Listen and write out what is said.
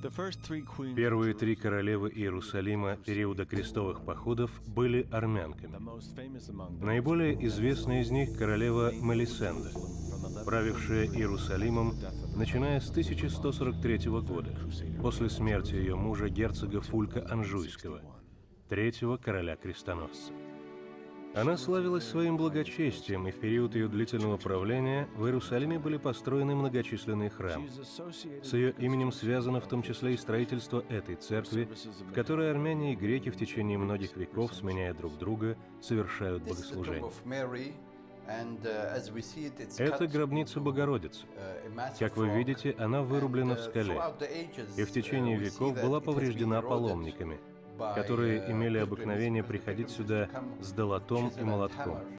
Первые три королевы Иерусалима периода крестовых походов были армянками. Наиболее известная из них королева Мелисенда, правившая Иерусалимом, начиная с 1143 года, после смерти ее мужа герцога Фулька Анжуйского, третьего короля-крестоносца. Она славилась своим благочестием, и в период ее длительного правления в Иерусалиме были построены многочисленные храмы. С ее именем связано в том числе и строительство этой церкви, в которой армяне и греки в течение многих веков, сменяя друг друга, совершают богослужения. Это гробница Богородицы. Как вы видите, она вырублена в скале, и в течение веков была повреждена паломниками, которые имели обыкновение приходить сюда с долотом и молотком.